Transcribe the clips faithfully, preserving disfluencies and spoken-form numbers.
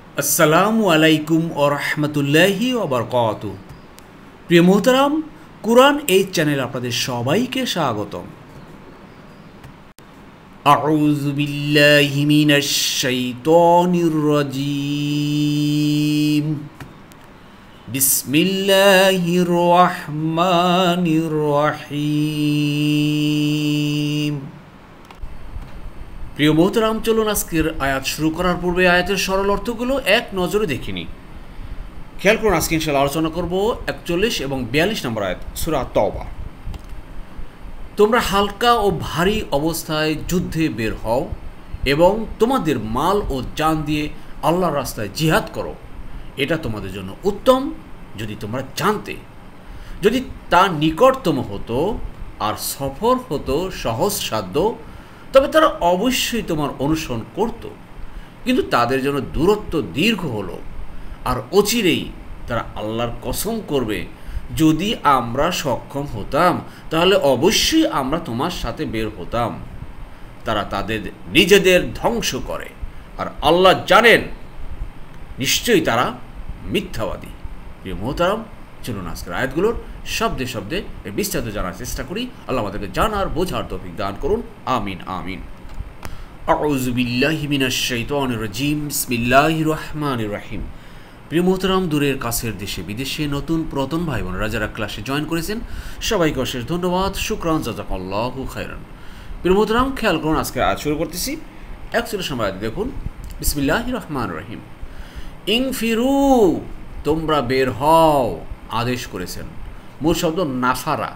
আসসালামু আলাইকুম ওয়া রাহমাতুল্লাহি ওয়া বারাকাতুহু। প্রিয় মোহতারাম, কুরআন এই চ্যানেলে আপনাদের সবাইকে স্বাগতম। আউযু বিল্লাহি মিনাশ শাইতানির রাজীম। বিসমিল্লাহির রহমানির রহিম। প্রিয় মোহতারাম, চলুন আজকের আয়াত শুরু করার পূর্বে আয়াতের সরল অর্থগুলো এক নজরে দেখিনি। খেয়াল করুন, আজকে ইনশাআল্লাহ আলোচনা করব একচল্লিশ এবং বিয়াল্লিশ নম্বর আয়াত সূরা তাওবা। তোমরা হালকা ও ভারী অবস্থায় যুদ্ধে বের হও এবং তোমাদের মাল ও জান দিয়ে আল্লাহর রাস্তায় জিহাদ করো, এটা তোমাদের জন্য উত্তম যদি তোমরা জানতে। যদি তা নিকটতম হতো আর সফর হতো সহজসাধ্য, তবে তারা অবশ্যই তোমার অনুসরণ করত, কিন্তু তাদের জন্য দূরত্ব দীর্ঘ হলো আর অচিরেই তারা আল্লাহর কসম করবে, যদি আমরা সক্ষম হতাম তাহলে অবশ্যই আমরা তোমার সাথে বের হতাম। তারা তাদের নিজেদের ধ্বংস করে আর আল্লাহ জানেন নিশ্চয়ই তারা মিথ্যাবাদী। প্রিয় মোহতারাম, চলুন আজকের আয়াতগুলোর শব্দে শব্দে বিস্তারিত জানার চেষ্টা করি। আল্লাহ আমাদেরকে জানার বোঝার তৌফিক দান করুন, আমিন আমিন। আউযু বিল্লাহি মিনাশ শাইতানির রাজীম। বিসমিল্লাহির রহমানির রহিম। প্রিয় মোহতারাম, দূরের কাছের দেশে বিদেশে নতুন পুরাতন ভাই বোনেরা যারা ক্লাসে জয়েন করেছেন, সবাইকে অশেষ ধন্যবাদ, শুকরান, জাযাকাল্লাহু খাইরান। প্রিয় মোহতারাম, খেয়াল করুন, আজকে আয়াত শুরু করতেছি। একচল্লিশ নম্বর আয়াত দেখুন, বিসমিল্লাহির রহমানির রহিম। ইনফিরু, তোমরা বের হও, আদেশ করেছেন। মূল শব্দ নাফারা,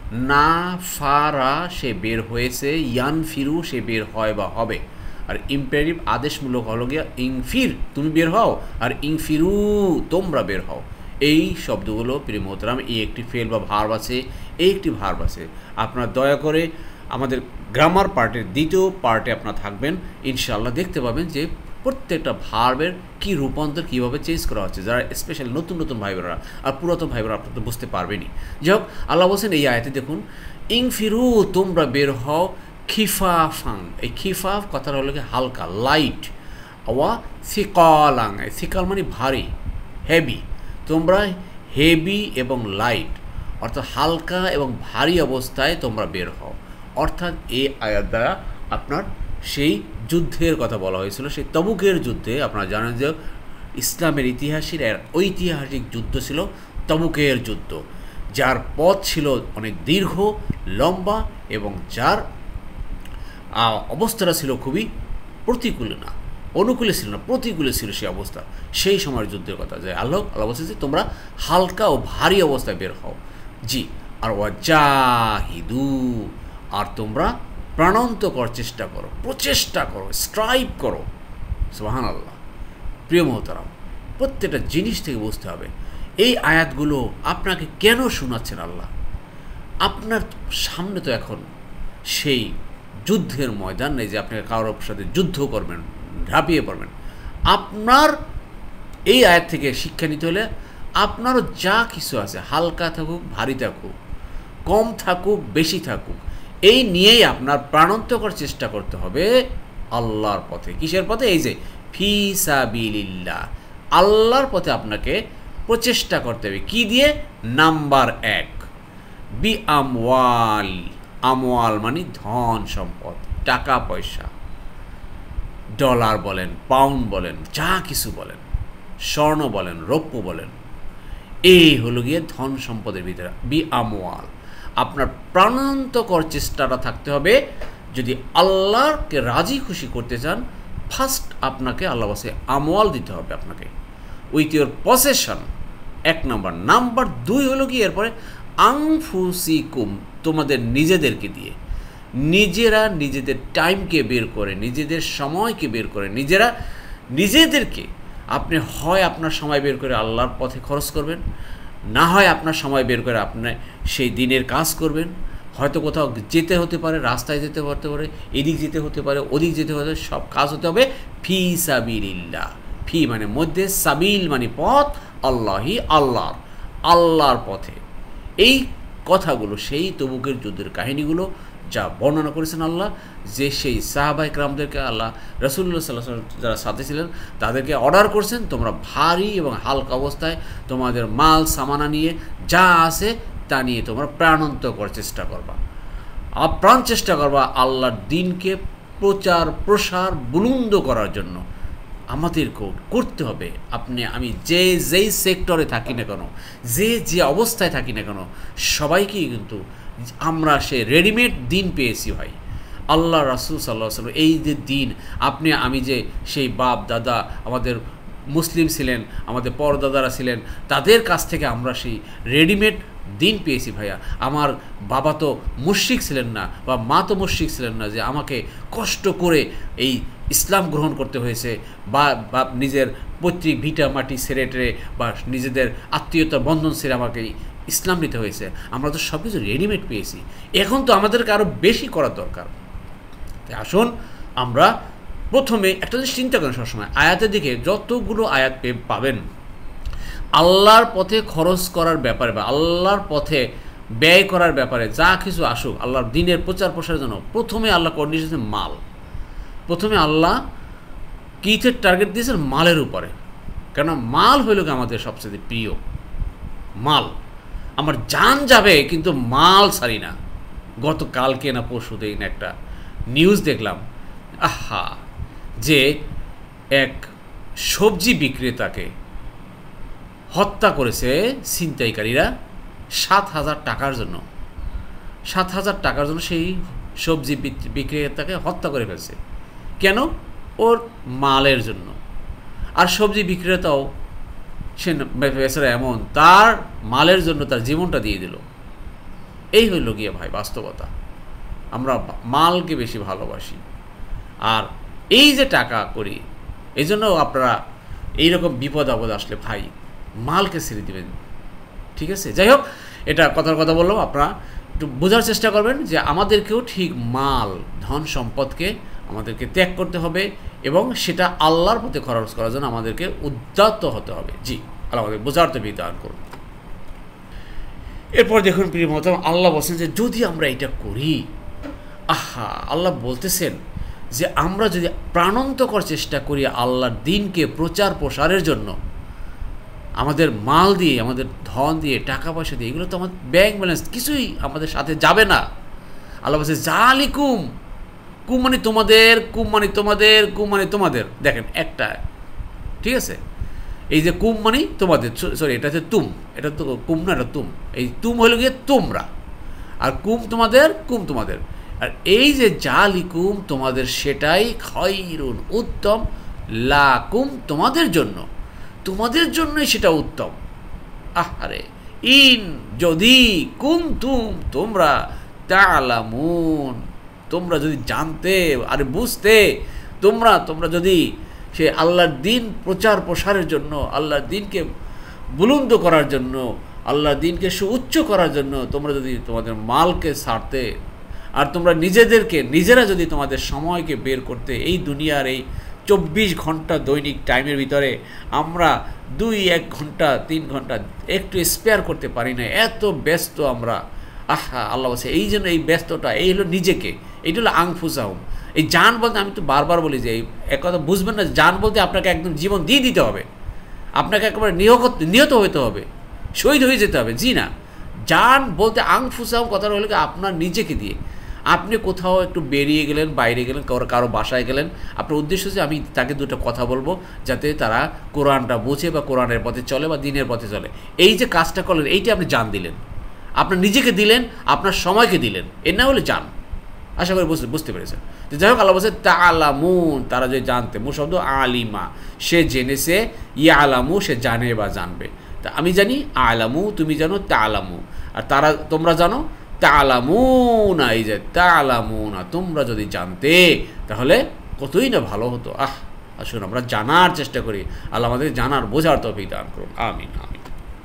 নাফারা সে বের হয়েছে, ইয়ান ফিরু সে বের হয় বা হবে। আর ইম্পেরিভ আদেশমূলক হলো গিয়া ইনফির, তুমি বের হও, আর ইনফিরু তোমরা বের হও। এই শব্দগুলো প্রিয় মোহতারাম, এই একটি ফেল বা ভার্ব আছে, এই একটি ভার্ব আছে। আপনারা দয়া করে আমাদের গ্রামার পার্টের দ্বিতীয় পার্টে আপনারা থাকবেন, ইনশাআল্লাহ দেখতে পাবেন যে প্রত্যেকটা ভার্বের কী রূপান্তর কীভাবে চেঞ্জ করা হচ্ছে। যারা স্পেশালি নতুন নতুন ভাই বোনেরা আর পুরাতন ভাই বোনেরা আপনারা তো বুঝতে পারবেনই। যাই হোক, আল্লাহ বলছেন এই আয়াতে দেখুন, ইনফিরু তোমরা বের হও, খিফাফাং, এই খিফাফ কথাটা হলো কি হালকা, লাইট। ওয়া সিকালাং, সিকাল মানে ভারী, হেভি। তোমরা হেভি এবং লাইট, অর্থাৎ হালকা এবং ভারী অবস্থায় তোমরা বের হও। অর্থাৎ এই আয়াত দ্বারা আপনার সেই যুদ্ধের কথা বলা হয়েছিল, সেই তবুকের যুদ্ধে। আপনারা জানেন যে ইসলামের ইতিহাসের এর ঐতিহাসিক যুদ্ধ ছিল তবুকের যুদ্ধ, যার পথ ছিল অনেক দীর্ঘ, লম্বা এবং যার অবস্থাটা ছিল খুবই প্রতিকূলে না, অনুকূলে ছিল না, প্রতিকূলে ছিল সেই অবস্থা। সেই সময়ের যুদ্ধের কথা যে আল্লাহ আল্লাহ বলছে যে তোমরা হালকা ও ভারী অবস্থায় বের হও। জি, আর ওয়াজাহিদু, আর তোমরা প্রাণান্তকর চেষ্টা করো, প্রচেষ্টা করো, স্ট্রাইভ করো। সুবহানাল্লাহ। প্রিয় মোহতারাম, প্রত্যেকটা জিনিস থেকে বুঝতে হবে এই আয়াতগুলো আপনাকে কেন শোনাচ্ছেন আল্লাহ। আপনার সামনে তো এখন সেই যুদ্ধের ময়দান নেই যে আপনাকে কারোর সাথে যুদ্ধ করবেন, ঝাঁপিয়ে পড়বেন। আপনার এই আয়াত থেকে শিক্ষা নিতে হলে আপনারও যা কিছু আছে, হালকা থাকুক ভারী থাকুক, কম থাকুক বেশি থাকুক, এই নিয়েই আপনার প্রাণান্তকর চেষ্টা করতে হবে আল্লাহর পথে। কিসের পথে? এই যে ফি সাবিলিল্লাহ, আল্লাহর পথে আপনাকে প্রচেষ্টা করতে হবে। কি দিয়ে? নাম্বার এক, বি আমওয়াল। আমওয়াল মানে ধন সম্পদ, টাকা পয়সা, ডলার বলেন, পাউন্ড বলেন, যা কিছু বলেন, স্বর্ণ বলেন, রৌপ্য বলেন, এই হলো গিয়ে ধন সম্পদের ভিতরে বি আমওয়াল। আপনার প্রাণান্তকর চেষ্টাটা থাকতে হবে। যদি আল্লাহকে রাজি খুশি করতে চান, ফার্স্ট আপনাকে আল্লাহ বসে আমওয়াল দিতে হবে আপনাকে, উইথ ইউর পসেশন, এক নাম্বার। নাম্বার দুই হলো কি এরপরে আনফুসিকুম, তোমাদের নিজেদেরকে দিয়ে, নিজেরা নিজেদের টাইমকে বের করে, নিজেদের সময়কে বের করে, নিজেরা নিজেদেরকে, আপনি হয় আপনার সময় বের করে আল্লাহর পথে খরচ করবেন, না হয় আপনার সময় বের করে আপনি সেই দিনের কাজ করবেন। হয়তো কোথাও যেতে হতে পারে, রাস্তায় যেতে হতে পারে, এদিক যেতে হতে পারে, ওদিক যেতে হতে পারে, সব কাজ হতে হবে ফি সাবিলিল্লাহ। ফি মানে মধ্যে, সাবিল মানে পথ, আল্লাহি আল্লাহর, আল্লাহর পথে। এই কথাগুলো সেই তবুকের যুদ্ধের কাহিনীগুলো যা বর্ণনা করেছেন আল্লাহ, যে সেই সাহাবায়ে কেরামদেরকে আল্লাহ রাসূলুল্লাহ সাল্লাল্লাহু আলাইহি ওয়াসাল্লাম যারা সাথে ছিলেন তাদেরকে অর্ডার করছেন, তোমরা ভারী এবং হালকা অবস্থায় তোমাদের মাল সামানা নিয়ে যা আছে তা নিয়ে তোমরা প্রাণান্ত করার চেষ্টা করবা, আপ্রাণ চেষ্টা করবা আল্লাহর দ্বীনকে প্রচার প্রসার বুলন্দ করার জন্য। আমাদেরকেও করতে হবে। আপনি আমি যে যেই সেক্টরে থাকি না কেন, যে যে অবস্থায় থাকি না কেন, সবাইকেই কিন্তু আমরা সে রেডিমেড দিন পেয়েছি ভাই। আল্লাহ রাসূল সাল্লাল্লাহু আলাইহি ওয়াসাল্লাম এই যে দিন, আপনি আমি যে সেই বাপ দাদা আমাদের মুসলিম ছিলেন, আমাদের পরদাদারা ছিলেন, তাদের কাছ থেকে আমরা সেই রেডিমেড দিন পেয়েছি ভাইয়া। আমার বাবা তো মুশরিক ছিলেন না, বা মা তো মুশরিক ছিলেন না যে আমাকে কষ্ট করে এই ইসলাম গ্রহণ করতে হয়েছে, বা বা নিজের পৈতৃক ভিটা মাটি ছেড়ে টেরে বা নিজেদের আত্মীয়তার বন্ধন ছেড়ে আমাকে ইসলাম নিতে হয়েছে। আমরা তো সব কিছু রেডিমেড পেয়েছি, এখন তো আমাদেরকে আরও বেশি করার দরকার। তাই আসুন আমরা প্রথমে একটা জিনিস চিন্তা করেন সবসময়, আয়াতের দিকে যতগুলো আয়াত পাবেন আল্লাহর পথে খরচ করার ব্যাপারে বা আল্লাহর পথে ব্যয় করার ব্যাপারে যা কিছু আসুক আল্লাহর দ্বীনের প্রচার প্রসারের জন্য, প্রথমে আল্লাহ কন্ডিশন মাল। প্রথমে আল্লাহ কিসের টার্গেট দিয়েছেন? মালের উপরে। কেন? মাল হইল কি আমাদের সবচেয়ে প্রিয়। মাল, আমার জান যাবে কিন্তু মাল ছাড়ি না। গতকালকে না পরশু দিন একটা নিউজ দেখলাম, আহা, যে এক সবজি বিক্রেতাকে হত্যা করেছে ছিনতাইকারীরা সাত হাজার টাকার জন্য। সাত হাজার টাকার জন্য সেই সবজি বিক্রেতাকে হত্যা করে ফেলছে। কেন? ওর মালের জন্য। আর সবজি বিক্রেতাও সে বেচারা এমন, তার মালের জন্য তার জীবনটা দিয়ে দিল। এই হইল গিয়ে ভাই বাস্তবতা। আমরা মালকে বেশি ভালোবাসি, আর এই যে টাকা করি, এই জন্য আপনারা এইরকম বিপদ আপদ আসলে ভাই মালকে ছেড়ে দিবেন, ঠিক আছে? যাই হোক, এটা কথার কথা বললাম, আপনারা একটু বোঝার চেষ্টা করবেন যে আমাদেরকেও ঠিক মাল ধন সম্পদকে আমাদেরকে ত্যাগ করতে হবে, এবং সেটা আল্লাহর পথে খরচ করার জন্য আমাদেরকে উদ্যত হতে হবে। জি, আল্লাহ আমাদের বোঝার তো বিধান করুন। এরপর দেখুন প্রিয় মহতরম, আল্লাহ বলছেন যে যদি আমরা এটা করি, আহা, আল্লাহ বলতেছেন যে আমরা যদি প্রাণান্তকর চেষ্টা করি আল্লাহর দ্বীনকে প্রচার প্রসারের জন্য, আমাদের মাল দিয়ে, আমাদের ধন দিয়ে, টাকা পয়সা দিয়ে, এগুলো তো আমাদের ব্যাংক ব্যালেন্স কিছুই আমাদের সাথে যাবে না। আল্লাহ বলছে জালিকুম, কুম মানে তোমাদের, কুম মানে তোমাদের, কুম মানে তোমাদের। দেখেন একটা, ঠিক আছে, এই যে কুম মানে তোমাদের, সরি এটা হচ্ছে তুম, এটা তো কুম না, এটা তুম। এই তুম হলো গিয়ে তোমরা, আর কুম তোমাদের, কুম তোমাদের। আর এই যে জালিকুম তোমাদের, সেটাই খায়রুন উত্তম, লাকুম তোমাদের জন্য, তোমাদের জন্যই সেটা উত্তম। আহারে, ইন যদি, কুনতুম তোমরা, তা'লামুন তোমরা যদি জানতে, আরে বুঝতে, তোমরা তোমরা যদি সে আল্লাহর দ্বীন প্রচার প্রসারের জন্য, আল্লাহর দ্বীনকে বুলন্দ করার জন্য, আল্লাহর দ্বীনকে সুউচ্চ করার জন্য তোমরা যদি তোমাদের মালকে ছাড়তে, আর তোমরা নিজেদেরকে নিজেরা যদি তোমাদের সময়কে বের করতে, এই দুনিয়ার এই চব্বিশ ঘন্টা দৈনিক টাইমের ভিতরে আমরা দুই এক ঘন্টা তিন ঘন্টা একটু স্পেয়ার করতে পারি না, এত ব্যস্ত আমরা। আহা, আল্লাহ বলছে এই জন্য এই ব্যস্তটা, এই হলো নিজেকে, এইটা হলো আংফুসাহুম। এই জান বলতে, আমি তো বারবার বলি যে এই এক কথা বুঝবেন না, জান বলতে আপনাকে একদম জীবন দিয়ে দিতে হবে, আপনাকে একেবারে নিহত নিহত হইতে হবে, শহীদ হয়ে যেতে হবে। জি না, জান বলতে আংফুসাহুম কথাটা হলো আপনার নিজেকে দিয়ে। আপনি কোথাও একটু বেরিয়ে গেলেন, বাইরে গেলেন, কারো কারো বাসায় গেলেন, আপনার উদ্দেশ্য হচ্ছে আমি তাকে দুটো কথা বলবো যাতে তারা কোরআনটা বোঝে বা কোরআনের পথে চলে বা দ্বীনের পথে চলে। এই যে কাজটা করলেন, এইটা আপনি জান দিলেন, আপনার নিজেকে দিলেন, আপনার সময়কে দিলেন, এর না হলে জান। আশা করি বুঝতে বুঝতে পেরেছেন। তো যাই হোক, আল্লাহ বলছে তা'লামুন, তারা যে জানতে, মূল শব্দ আলিমা, সে জেনেছে, ইয়ালামু সে জানে বা জানবে। তা আমি জানি, আলামু তুমি জানো, তা'লামু আর তারা তোমরা জানো, তা'লামুনা, এই যে তা'লামুনা তোমরা যদি জানতে তাহলে কতই না ভালো হতো। আহ, আসুন আমরা জানার চেষ্টা করি, আল্লাহ আমাদের জানার বোঝার তৌফিক দান করুন, আমিন আমিন।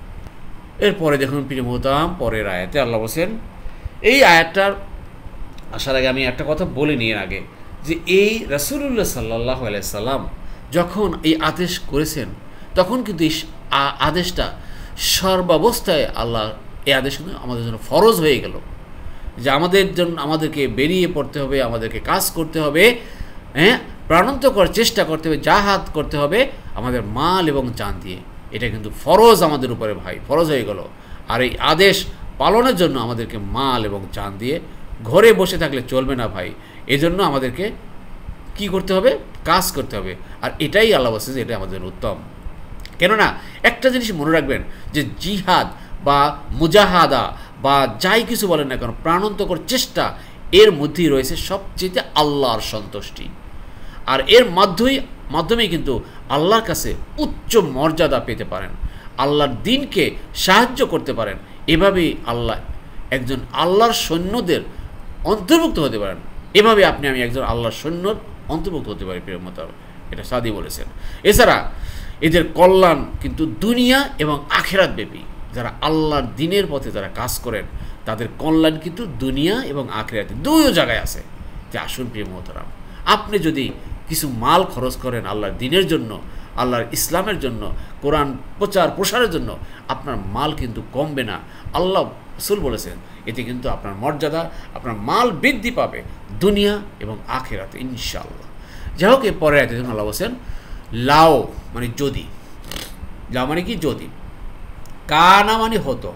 এরপরে দেখুন প্রিয় মুহতারাম, পরের আয়াতে আল্লাহ বলছেন, এই আয়াতটার আসার আগে আমি একটা কথা বলে নিই এর আগে, যে এই রাসূলুল্লাহ সাল্লাল্লাহু আলাইহি সাল্লাম যখন এই আদেশ করেছেন, তখন কিন্তু এই আদেশটা সর্বাবস্থায় আল্লাহ এই আদেশ কিন্তু আমাদের জন্য ফরজ হয়ে গেল। যে আমাদের জন্য আমাদেরকে বেরিয়ে পড়তে হবে, আমাদেরকে কাজ করতে হবে, হ্যাঁ, প্রাণান্তকর চেষ্টা করতে হবে, জাহাদ করতে হবে আমাদের মাল এবং জান দিয়ে। এটা কিন্তু ফরজ আমাদের উপরে ভাই, ফরজ হয়ে গেল। আর এই আদেশ পালনের জন্য আমাদেরকে মাল এবং জান দিয়ে, ঘরে বসে থাকলে চলবে না ভাই। এজন্য আমাদেরকে কি করতে হবে? কাজ করতে হবে। আর এটাই আল্লাহ বলছে যে এটা আমাদের উত্তম। কেননা একটা জিনিস মনে রাখবেন যে জিহাদ বা মুজাহাদা বা যাই কিছু বলেন না কেন, প্রাণান্তকর চেষ্টা, এর মধ্যেই রয়েছে সবচেয়ে আল্লাহর সন্তুষ্টি। আর এর মাধ্যমেই মাধ্যমেই কিন্তু আল্লাহর কাছে উচ্চ মর্যাদা পেতে পারেন, আল্লাহর দ্বীনকে সাহায্য করতে পারেন। এভাবেই আল্লাহ একজন আল্লাহর সৈন্যদের অন্তর্ভুক্ত হতে পারেন। এভাবে আপনি আমি একজন আল্লাহর সৈন্যর অন্তর্ভুক্ত হতে পারি প্রিয় মোতাবেক, এটা সাদি বলেছেন। এছাড়া এদের কল্যাণ কিন্তু দুনিয়া এবং আখিরাত ব্যাপী। যারা আল্লাহর দ্বীনের পথে যারা কাজ করেন তাদের কল্যাণ কিন্তু দুনিয়া এবং আখিরাতে দুইও জায়গায় আছে। যে আসুন প্রিয় মোহতারাম, আপনি যদি কিছু মাল খরচ করেন আল্লাহর দ্বীনের জন্য, আল্লাহর ইসলামের জন্য, কোরআন প্রচার প্রসারের জন্য, আপনার মাল কিন্তু কমবে না। আল্লাহ রাসূল বলেছেন এতে কিন্তু আপনার মর্যাদা, আপনার মাল বৃদ্ধি পাবে দুনিয়া এবং আখিরাতে ইনশাআল্লাহ। যাই হোক, এর পরে দেখুন আল্লাহ বলছেন লাও মানে যদি, লাও মানে কি? যদি। কানা মানে হতো,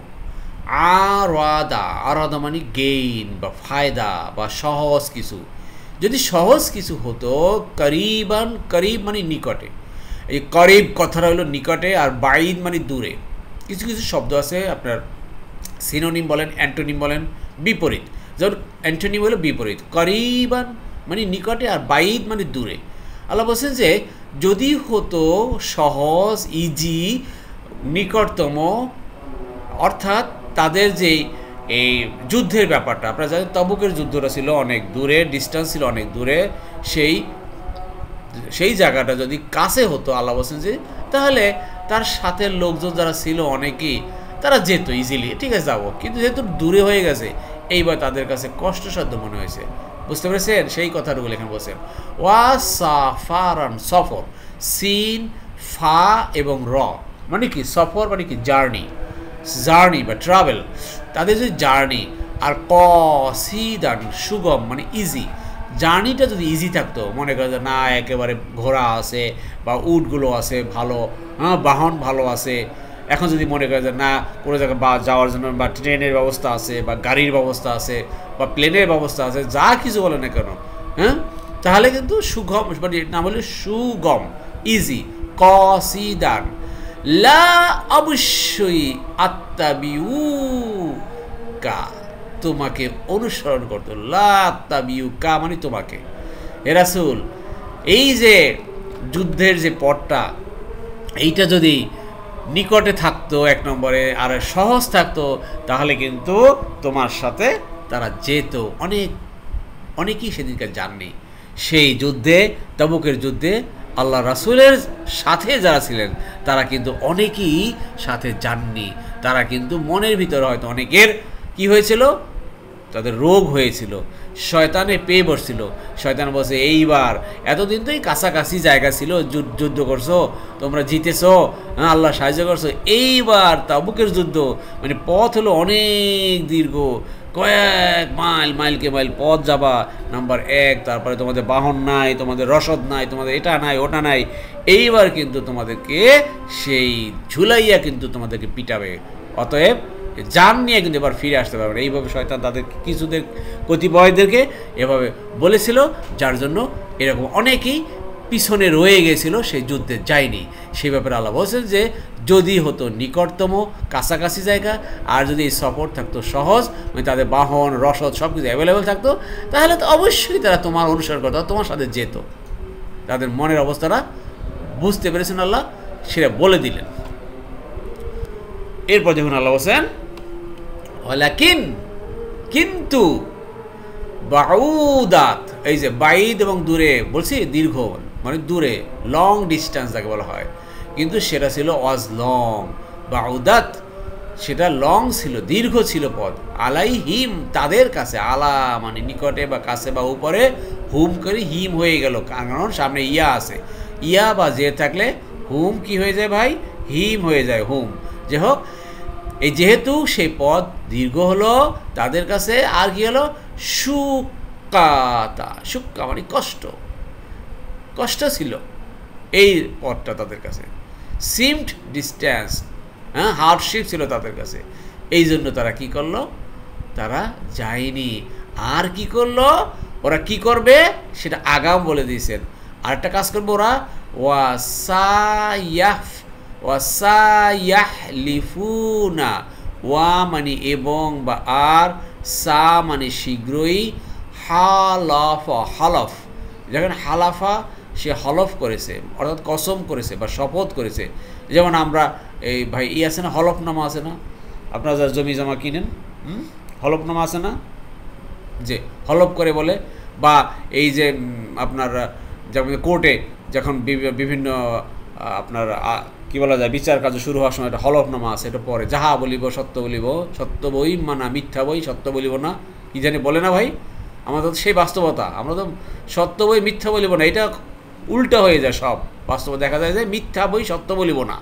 আরাদা, আরাদা মানে গেইন বা ফায়দা বা সহজ কিছু। যদি সহজ কিছু হতো, করিবান, করিব মানে নিকটে। এই করিব কথাটা হলো নিকটে, আর বাইদ মানে দূরে। কিছু কিছু শব্দ আছে আপনার সিনোনিম বলেন, অ্যান্টোনিম বলেন, বিপরীত। যেমন অ্যান্টোনিম হলো বিপরীত, করিবান মানে নিকটে আর বাইদ মানে দূরে। আল্লাহ বলছেন যে যদি হতো সহজ, ইজি, নিকটতম, অর্থাৎ তাদের যে এই যুদ্ধের ব্যাপারটা, আপনারা জানেন তবুকের যুদ্ধটা ছিল অনেক দূরে, ডিস্টেন্স ছিল অনেক দূরে, সেই সেই জায়গাটা যদি কাছে হতো, আল্লাহ বলছেন যে তাহলে তার সাথে লোকজন যারা ছিল অনেকেই তারা যেত ইজিলি, ঠিক আছে যাবো। কিন্তু যেহেতু দূরে হয়ে গেছে, এইবার তাদের কাছে কষ্টসাধ্য মনে হয়েছে। বুঝতে পেরেছেন? সেই কথাটুকু এখানে বলছেন। ওয়া সাফারান, সফর, সিন, ফা এবং র মানে কি? সফর মানে কি? জার্নি, জার্নি বা ট্রাভেল, তাদের যে জার্নি। আর ক সিদান, সুগম মানে ইজি। জার্নিটা যদি ইজি থাকতো, মনে করে না একেবারে ঘোড়া আছে বা উটগুলো আছে ভালো, হ্যাঁ বাহন ভালো আছে, এখন যদি মনে করে যে না কোনো জায়গায় বা যাওয়ার জন্য বা ট্রেনের ব্যবস্থা আছে বা গাড়ির ব্যবস্থা আছে বা প্লেনের ব্যবস্থা আছে, যা কিছু বলে না কেন, হ্যাঁ, তাহলে কিন্তু সুগম মানে না বলে সুগম, ইজি। ক সিদান, লা অবশ্যই আত্তাবিউ কা, তোমাকে অনুসরণ করতো। লা আত্তাবিউ কা মানে তোমাকে। হে রাসূল, এই যে যুদ্ধের যে পথটা, এইটা যদি নিকটে থাকতো এক নম্বরে, আর সহজ থাকতো, তাহলে কিন্তু তোমার সাথে তারা যেত। অনেক অনেকেই সেদিনকে যাননি সেই যুদ্ধে, তাবুকের যুদ্ধে। আল্লাহ রাসূলের সাথে যারা ছিলেন তারা কিন্তু অনেকেই সাথে যাননি। তারা কিন্তু মনের ভিতরে হয়তো অনেকের কি হয়েছিল, তাদের রোগ হয়েছিল, শয়তানে পেয়ে বসছিল। শয়তান বলছে এইবার এতদিন তো এই কাছাকাছি জায়গা ছিল, যুদ্ধ করছো তোমরা, জিতেছো, হ্যাঁ আল্লাহ সাহায্য করছো, এইবার তাবুকের যুদ্ধ মানে পথ হলো অনেক দীর্ঘ, কয়েক মাইল মাইলকে মাইল পথ যাবা, নাম্বার এক। তারপরে তোমাদের বাহন নাই, তোমাদের রসদ নাই, তোমাদের এটা নাই ওটা নাই। এইবার কিন্তু তোমাদেরকে সেই ঝুলাইয়া কিন্তু তোমাদেরকে পিটাবে। অতএব জান নিয়ে কিন্তু এবার ফিরে আসতে পারবে না। এইভাবে শয়তান তাদের কিছুদের কতিপয়দেরকে এভাবে বলেছিল, যার জন্য এরকম অনেকেই পিছনে রয়ে গেছিল, সেই যুদ্ধে যায়নি। সেই ব্যাপারে আল্লাহ বলছেন যে যদি হতো নিকটতম কাছাকাছি জায়গা, আর যদি এই সফর থাকতো সহজ, মানে তাদের বাহন রসদ সব কিছু অ্যাভেলেবেল থাকতো, তাহলে তো অবশ্যই তারা তোমার অনুসরণ করতো, তোমার সাথে যেত। তাদের মনের অবস্থাটা বুঝতে পেরেছেন আল্লাহ, সেটা বলে দিলেন। এরপর দেখুন আল্লাহ বলছেন ওয়ালাকিন, কিন্তু বাউদাত, এই যে বাইদ এবং দূরে বলছি, দীর্ঘ মানে দূরে, লং ডিস্টেন্স যাকে বলা হয়, কিন্তু সেটা ছিল ওয়াজ লং। বাউদাত সেটা লং ছিল, দীর্ঘ ছিল পথ। আলাই হিম, তাদের কাছে, আলা মানে নিকটে বা কাছে বা উপরে, হুম করে হিম হয়ে গেল, কারণ সামনে ইয়া আছে। ইয়া বা যে থাকলে হুম কি হয়ে যায় ভাই? হিম হয়ে যায়, হুম। যাই হোক, এই যেহেতু সেই পদ দীর্ঘ হলো তাদের কাছে আর কি হলো শুক্কাতা, শুক্কা মানে কষ্ট, কষ্ট ছিল এই পদটা তাদের কাছে। সিমড ডিস্ট্যান্স, হ্যাঁ হার্ডশিপ ছিল তাদের কাছে, এই জন্য তারা কি করলো, তারা যায়নি। আর কি করলো ওরা, কি করবে সেটা আগাম বলে দিয়েছেন। আর একটা কাজ করবো ওরা, ওয়াসায়াফ ওয়াসায়াহলিফুনা, ওয়া মানে এবং বা আর, সা মানে শীঘ্রই, হালাফ হালফ, যখন হালাফা সে হলফ করেছে অর্থাৎ কসম করেছে বা শপথ করেছে। যেমন আমরা এই ভাই ই আছে না, হলফনামা আছে না, আপনারা যারা জমি জমা কিনেন, হুম হলফনামা আছে না, যে হলফ করে বলে, বা এই যে আপনার যেমন কোর্টে যখন বিভিন্ন আপনার কি বলা যায় বিচার কাজ শুরু হওয়ার সময় একটা হলফনামা আছে, এটা পরে যাহা বলিব সত্য বলিব, সত্য বই মানা মিথ্যা বই, সত্য বলিব না, কি জানি বলে না ভাই, আমাদের তো সেই বাস্তবতা, আমরা তো সত্য বই মিথ্যা বলিব না, এটা উল্টা হয়ে যায় সব, বাস্তবে দেখা যায় যে মিথ্যা বই সত্য বলিব না।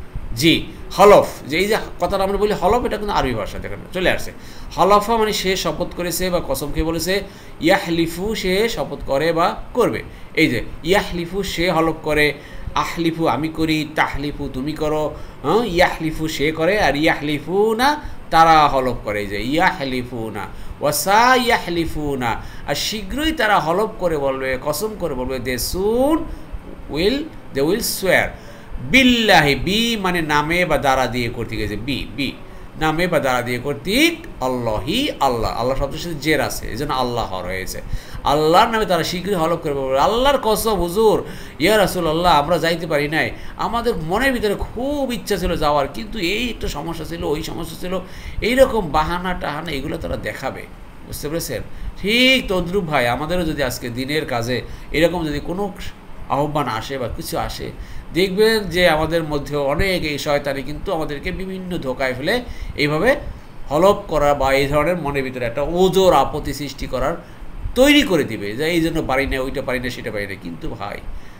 জি হলফ, যে এই যে কথাটা আমরা বলি হলফ, এটা কিন্তু আরবি ভাষা দেখেন চলে আসছে। হলফা মানে সে শপথ করেছে বা কসম খেয়ে বলেছে, ইয়াহলিফু সে শপথ করে বা করবে। এই যে ইয়াহলিফু সে হলফ করে, আহলিফু আমি করি, তাহলিফু তুমি করো, হ্যাঁ ইয়াহলিফু সে করে, আর ইয়াহলিফু না তারা হলফ করে। এই যে ইয়াহলিফু না ওয়াসা ইয়াহলিফু না, আর শীঘ্রই তারা হলফ করে বলবে, কসম করে বলবে, দে সুন উইল দে উইল সোয়ার বিল্লাহি, বি মানে নামে বা দ্বারা দিয়ে কর্তৃক, গেছে বি বি নামে বা দ্বারা দিয়ে কর্তৃক, আল্লাহি আল্লাহ, আল্লাহ শব্দের সাথে জের আছে এই জন্য আল্লাহর হয়েছে, আল্লাহর নামে তারা শীঘ্রই হলফ করে বলবে, আল্লাহর কসম হুজুর ইয়া রাসূলুল্লাহ আমরা যাইতে পারি নাই, আমাদের মনের ভিতরে খুব ইচ্ছা ছিল যাওয়ার, কিন্তু এই একটা সমস্যা ছিল, ওই সমস্যা ছিল, এইরকম বাহানা টাহানা এগুলো তারা দেখাবে, বুঝতে পেরেছেন? ঠিক তদ্রুপ ভাই আমাদেরও যদি আজকে দিনের কাজে এরকম যদি কোনো আহ্বান আসে বা কিছু আসে, দেখবেন যে আমাদের মধ্যে অনেক এই শয়তানি কিন্তু আমাদেরকে বিভিন্ন ধোকায় ফেলে এইভাবে হলফ করা বা এই ধরনের মনের ভিতরে একটা ওজোর আপত্তি সৃষ্টি করার তৈরি করে দিবে, যে এই জন্য পারি না, ওইটা পারি না, সেটা পারি না। কিন্তু ভাই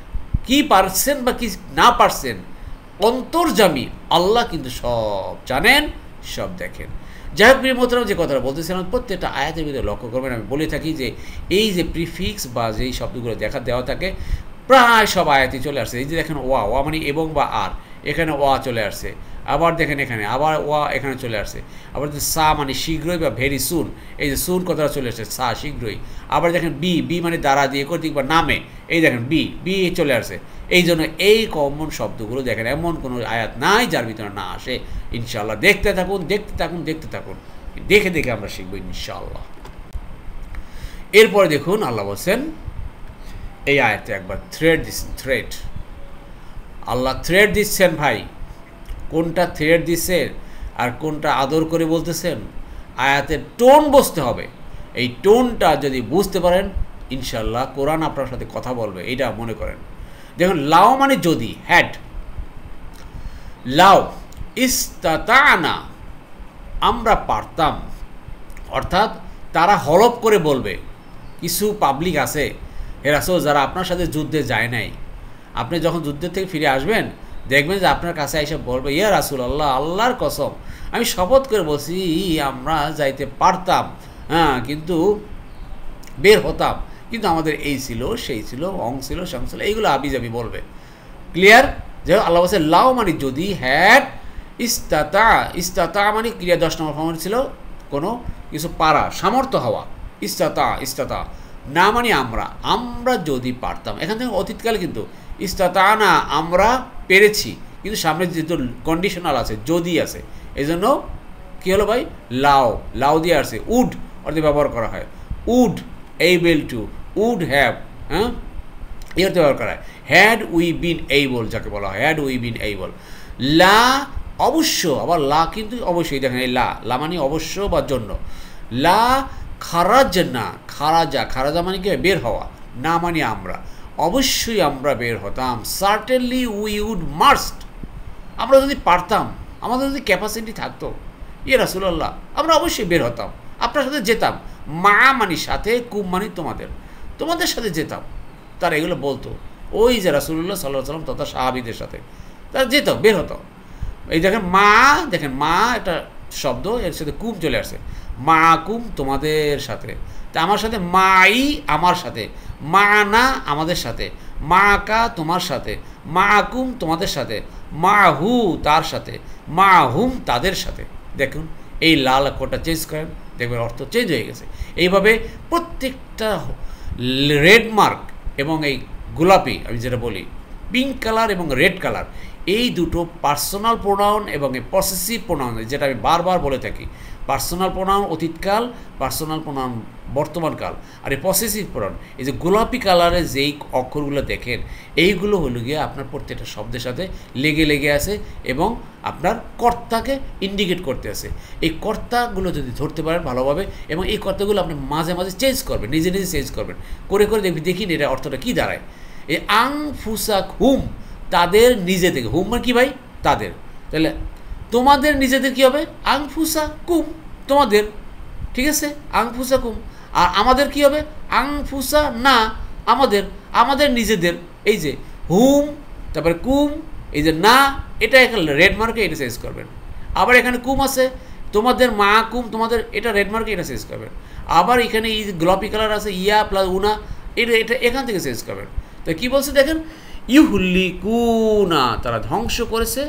কি পারছেন বা কি না পারছেন, অন্তর্যামী আল্লাহ কিন্তু সব জানেন, সব দেখেন। যাই হোক প্রিয় মোহতারাম, যে কথাটা বলতেছিলাম প্রত্যেকটা আয়াতের ভিতরে লক্ষ্য করবেন, আমি বলে থাকি যে এই যে প্রিফিক্স বা যেই শব্দগুলো দেখা দেওয়া থাকে প্রায় সব আয়াতে চলে আসছে। এই যে দেখেন ওয়া, ওয়া মানে এবং বা আর, এখানে ওয়া চলে আসছে, আবার দেখেন এখানে আবার ওয়া এখানে চলে আসছে, আবার সা মানে শীঘ্রই বা ভেরি সুন, এই যে সুন কথাটা চলে আসছে, সা শীঘ্রই, আবার দেখেন বি, বি মানে দ্বারা দিয়ে কর্তৃক বা নামে, এই দেখেন বি বি চলে আসছে। এই জন্য এই কমন শব্দগুলো দেখেন এমন কোনো আয়াত নাই যার ভিতরে না আসে। ইনশাআল্লাহ দেখতে থাকুন দেখতে থাকুন দেখতে থাকুন, দেখে দেখে আমরা শিখবো ইনশাআল্লাহ। এরপরে দেখুন আল্লাহ বলছেন এই আয়াতে একবার থ্রেড দিচ্ছেন, থ্রেড আল্লাহ থ্রেড দিচ্ছেন ভাই, কোনটা থ্রেড দিচ্ছে আর কোনটা আদর করে বলতেছেন, আয়াতের টোন বুঝতে হবে। এই টোনটা যদি বুঝতে পারেন ইনশাআল্লাহ কোরআন আপনার সাথে কথা বলবে, এইটা মনে করেন। দেখুন লাও মানে যদি, হ্যাড, লাও ইস্তাতানা আমরা পারতাম, অর্থাৎ তারা হলফ করে বলবে। কিছু পাবলিক আছে হে রাসূল যারা আপনার সাথে যুদ্ধে যায় নাই, আপনি যখন যুদ্ধের থেকে ফিরে আসবেন দেখবেন যে আপনার কাছে এসে বলবে, ইয়া রাসূলুল্লাহ আল্লাহর কসম আমি শপথ করে বলছি আমরা যাইতে পারতাম, হ্যাঁ কিন্তু বের হতাম, কিন্তু আমাদের এই ছিল সেই ছিল অং ছিল সং ছিল, এইগুলো আবিজাবি বলবে। ক্লিয়ার? যে আল্লাহ বলছে লাও মানে যদি, হ্যাড ইস্তাতা, ইস্তাতা মানে ক্রিয়া দশ নম্বর ফর্ম ছিল কোনো কিছু পারা, সামর্থ্য হওয়া, ইস্তাতা ইস্তাতা, না মানে আমরা, আমরা যদি পারতাম, এখান থেকে অতীতকালে কিন্তু ইস্তাতা না আমরা পেরেছি, কিন্তু সামনে যেহেতু কন্ডিশনাল আছে যদি আছে, এই জন্য কী হলো ভাই লাও, লাও দিয়ে আসছে, উড অর্থে ব্যবহার করা হয়, would able to, would have, হ্যাঁ এই অর্থে ব্যবহার করা হয়। হ্যাড উই বিন এইবল যাকে বলা হয়, হ্যাড উই বিন এইবল। লা অবশ্য, আবার লা কিন্তু অবশ্যই দেখেন এই লা, লা মানে অবশ্য বা জন্য, লা খারাজ না, খারাজা, খারাজা মানে কি বের হওয়া, না মানে আমরা, অবশ্যই আমরা বের হতাম, সার্টেনলি উই উড মাস্ট, আমরা যদি পারতাম, আমাদের যদি ক্যাপাসিটি থাকতো, ইয়ে রাসূলুল্লাহ আমরা অবশ্যই বের হতাম, আপনার সাথে যেতাম, মা মানি সাথে, কুম মানি তোমাদের, তোমাদের সাথে যেতাম। তারা এগুলো বলতো, ওই যে রাসূলুল্লাহ সাল্লাল্লাহু আলাইহি ওয়াসাল্লাম তথা সাহাবীদের সাথে তারা যেত, বের হতো। এই দেখেন মা, দেখেন মা একটা শব্দ, এর সাথে কুম চলে আসছে, মা কুম তোমাদের সাথে। তা আমার সাথে মাই আমার সাথে, মা না আমাদের সাথে, মা কা তোমার সাথে, মা কুম তোমাদের সাথে, মা হু তার সাথে, মা হুম তাদের সাথে। দেখুন এই লাল অক্ষরটা চেঞ্জ করেন, দেখবেন অর্থ চেঞ্জ হয়ে গেছে। এইভাবে প্রত্যেকটা রেড মার্ক এবং এই গোলাপি, আমি যেটা বলি পিঙ্ক কালার এবং রেড কালার, এই দুটো পার্সোনাল প্রোনাউন এবং এই পসেসিভ প্রোনাউন, যেটা আমি বারবার বলে থাকি। পার্সোনাল প্রোনাউন অতীতকাল, পার্সোনাল প্রোনাউন বর্তমানকাল, আর এই পসেসিভ প্রোনাউন, এই যে গোলাপি কালারের যেই অক্ষরগুলো দেখেন, এইগুলো হলো গিয়ে আপনার প্রত্যেকটা শব্দের সাথে লেগে লেগে আছে এবং আপনার কর্তাকে ইন্ডিকেট করতে আছে। এই কর্তাগুলো যদি ধরতে পারেন ভালোভাবে, এবং এই কর্তাগুলো আপনি মাঝে মাঝে চেঞ্জ করবেন, নিজে নিজে চেঞ্জ করবেন, করে করে দেখবি দেখিন এটা অর্থটা কী দাঁড়ায়। এই আং ফুসাক হুম তাদের নিজে থেকে, হুম মানে কি ভাই তাদের, তাহলে তোমাদের নিজেদের কী হবে আংফুসা কুম তোমাদের, ঠিক আছে আংফুসা কুম। আর আমাদের কি হবে আংফুসা না আমাদের, আমাদের নিজেদের। এই যে হুম তারপরে কুম, এই যে না, এটা এখানে রেড মার্কে এটা চেঞ্জ করবেন। আবার এখানে কুম আছে, তোমাদের মা কুম তোমাদের, এটা রেড মার্কে এটা চেঞ্জ করবেন। আবার এখানে এই যে গোলাপি কালার আছে ইয়া প্লাস উনা, এটা এটা এখান থেকে চেঞ্জ করবেন। তো কী বলছে দেখেন, ইহুল্লি কুনা তারা ধ্বংস করেছে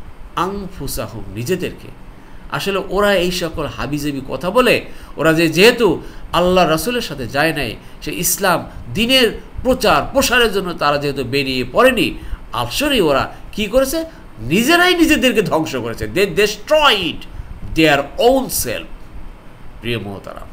আংফুসাহুম নিজেদেরকে। আসলে ওরা এই সকল হাবিজাবি কথা বলে, ওরা যে যেহেতু আল্লাহ রাসূলের সাথে যায় নাই, সে ইসলাম দিনের প্রচার প্রসারের জন্য তারা যেহেতু বেরিয়ে পড়েনি, আসলেই ওরা কি করেছে নিজেরাই নিজেদেরকে ধ্বংস করেছে। They destroyed their own self. প্রিয় মহতারাম,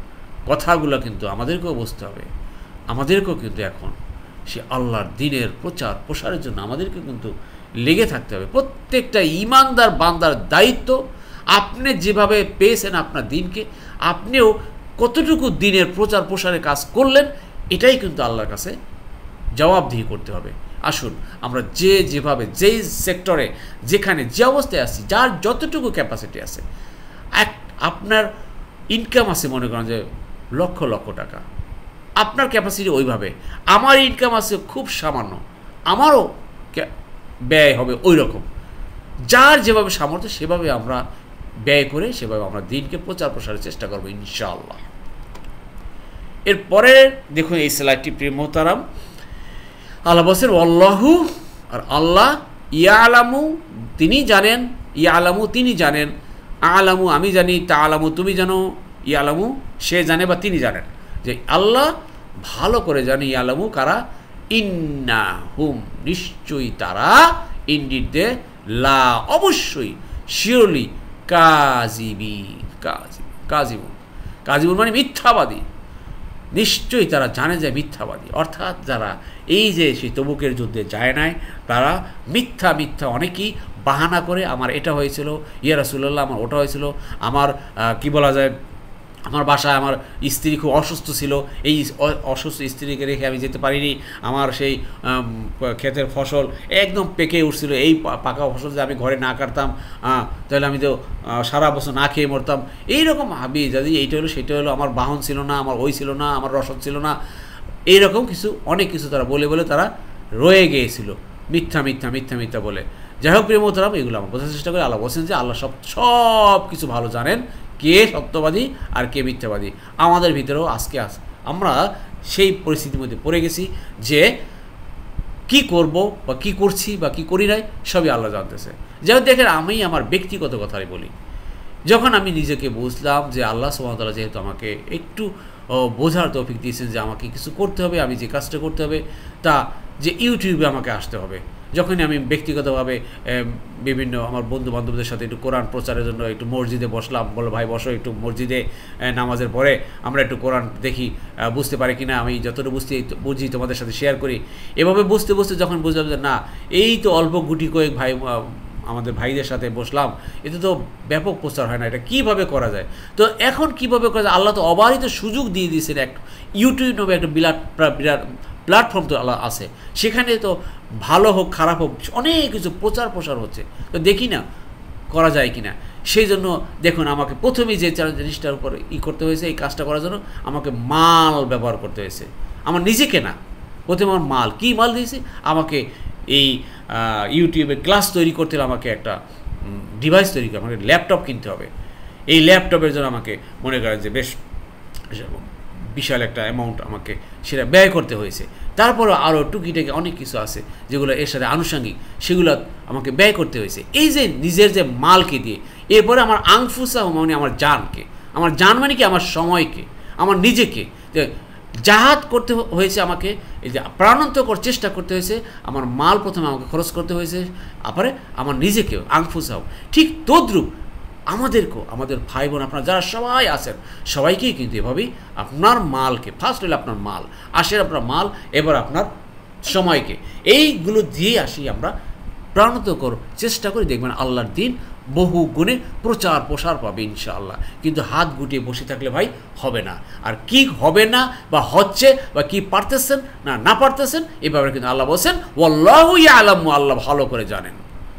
কথাগুলো কিন্তু আমাদেরকেও বুঝতে হবে, আমাদেরকেও কিন্তু এখন সে আল্লাহর দিনের প্রচার প্রসারের জন্য আমাদেরকে কিন্তু লেগে থাকতে হবে। প্রত্যেকটা ইমানদার বান্দার দায়িত্ব, আপনি যেভাবে পেয়েছেন আপনার দিনকে, আপনিও কতটুকু দিনের প্রচার প্রসারে কাজ করলেন, এটাই কিন্তু আল্লাহর কাছে জবাবদিহি করতে হবে। আসুন আমরা যে যেভাবে যেই সেক্টরে যেখানে যে অবস্থায় আছি, যার যতটুকু ক্যাপাসিটি আছে, এক আপনার ইনকাম আছে মনে করেন যে লক্ষ লক্ষ টাকা, আপনার ক্যাপাসিটি ওইভাবে, আমার ইনকাম আছে খুব সামান্য, আমারও ব্যয় হবে ওই রকম। যার যেভাবে সামর্থ্য সেভাবে আমরা ব্যয় করে সেভাবে আমরা দিনকে প্রচার প্রসারের চেষ্টা করবো ইনশাআল্লাহ। এরপরে দেখুন এই স্লাইডটি প্রিয় মোহতারাম, আল্লাহ বলছেন আল্লাহু, আর আল্লাহ ইয়ালামু তিনি জানেন, ইয়ালামু তিনি জানেন, আলামু আমি জানি, তা আলামু তুমি জানো, ইয়ালামু সে জানে বা তিনি জানেন। যে আল্লাহ ভালো করে জানে, ইয়ালামু কারা, ইন্না হুম নিশ্চয়ই তারা, ইন্ডিড দে, লা অবশ্যই, শিওরলি, কাজিবি কাজি কাজিবুন কাজিবুন মানে মিথ্যাবাদী, নিশ্চয়ই তারা জানে যে মিথ্যাবাদী। অর্থাৎ যারা এই যে সেই তবুকের যুদ্ধে যায় নাই, তারা মিথ্যা মিথ্যা অনেকেই বাহানা করে, আমার এটা হয়েছিল, ইয়া রাসূলুল্লাহ আমার ওটা হয়েছিল, আমার কি বলা যায়, আমার বাসায় আমার স্ত্রী খুব অসুস্থ ছিল, এই অসুস্থ স্ত্রীকে রেখে আমি যেতে পারিনি, আমার সেই ক্ষেতের ফসল একদম পেকে উঠছিল, এই পাকা ফসল যদি আমি ঘরে না কাটতাম তাহলে আমি তো সারা বছর না খেয়ে মরতাম। এইরকম ভাবি যদি এইটা হলো সেটা হলো, আমার বাহন ছিল না, আমার ওই ছিল না, আমার রসদ ছিল না, এইরকম কিছু অনেক কিছু তারা বলে বলে তারা রয়ে গিয়েছিল, মিথ্যা মিথ্যা মিথ্যা মিথ্যা বলে। যাই হোক প্রিয় মোহতারাম, এগুলো আমরা বোঝার চেষ্টা করি। আল্লাহ বলছেন যে আল্লাহ সব সব কিছু ভালো জানেন, কে সত্যবাদী আর কে মিথ্যাবাদী। আমাদের ভিতরেও আজকে আস আমরা সেই পরিস্থিতির মধ্যে পড়ে গেছি যে কি করব বা কি করছি বা কি করি নাই সবই আল্লাহ জানতেছে। যেহেতু দেখেন আমি আমার ব্যক্তিগত কথাই বলি, যখন আমি নিজেকে বুঝলাম যে আল্লাহ সুবহানাহু ওয়া তাআলা যেহেতু আমাকে একটু বোঝার তৌফিক দিয়েছেন যে আমাকে কিছু করতে হবে, আমি যে কাজটা করতে হবে তা যে ইউটিউবে আমাকে আসতে হবে, যখনই আমি ব্যক্তিগতভাবে বিভিন্ন আমার বন্ধু বান্ধবদের সাথে একটু কোরআন প্রচারের জন্য একটু মসজিদে বসলাম, বলো ভাই বসো একটু মসজিদে নামাজের পরে আমরা একটু কোরআন দেখি, বুঝতে পারি কিনা, আমি যতটুকু বুঝতে বুঝি তোমাদের সাথে শেয়ার করি। এভাবে বুঝতে বুঝতে যখন বুঝলাম যে না, এই তো অল্প গুটি কয়েক ভাই আমাদের ভাইদের সাথে বসলাম, এতে তো ব্যাপক প্রচার হয় না, এটা কীভাবে করা যায়। তো এখন কীভাবে করা যায়, আল্লাহ তো অবারিত সুযোগ দিয়ে দিয়েছেন, এক ইউটিউব নামে একটা বিরাট বিরাট প্ল্যাটফর্ম তো আল্লাহ আছে, সেখানে তো ভালো হোক খারাপ হোক অনেক কিছু প্রচার প্রসার হচ্ছে, তো দেখি না করা যায় কি না। সেই জন্য দেখুন আমাকে প্রথমেই যে জিনিসটার উপর ই করতে হয়েছে, এই কাজটা করার জন্য আমাকে মাল ব্যবহার করতে হয়েছে, আমার নিজেকে না, প্রথমে আমার মাল, কী মাল দিয়েছে আমাকে, এই ইউটিউবে ক্লাস তৈরি করতে হলে আমাকে একটা ডিভাইস তৈরি করে, আমাকে ল্যাপটপ কিনতে হবে। এই ল্যাপটপের জন্য আমাকে মনে করেন যে বেশ বিশাল একটা অ্যামাউন্ট আমাকে সেটা ব্যয় করতে হয়েছে। তারপরে আরও টুকিটাকি অনেক কিছু আছে যেগুলো এর সাথে আনুষঙ্গিক, সেগুলো আমাকে ব্যয় করতে হয়েছে। এই যে নিজের যে মালকে দিয়ে, এরপরে আমার আংফুসা মানে আমার জানকে, আমার জান মানে কি আমার সময়কে, আমার নিজেকে যে জাহাদ করতে হয়েছে, আমাকে এই যে প্রাণান্তকর চেষ্টা করতে হয়েছে, আমার মাল প্রথমে আমাকে খরচ করতে হয়েছে, তারপরে আমার নিজেকেও আংফুসাও। ঠিক তদ্রূপ আমাদেরকেও, আমাদের ভাই বোন আপনারা যারা সবাই আছেন সবাইকেই কিন্তু এভাবেই আপনার মালকে, ফার্স্ট হলে আপনার মাল, আসে আপনার মাল, এবার আপনার সময়কে, এইগুলো দিয়ে আসি আমরা প্রাণান্তকর চেষ্টা করি, দেখবেন আল্লাহর দিন বহু গুণে প্রচার প্রসার পাবে ইনশাআল্লাহ। কিন্তু হাত গুটিয়ে বসে থাকলে ভাই হবে না। আর কি হবে না বা হচ্ছে বা কি পারতেছেন না না পারতেছেন এ ব্যাপারে কিন্তু আল্লাহ বলছেন ওয়াল্লাহু ইয়ালামু, আল্লাহ ভালো করে জানেন।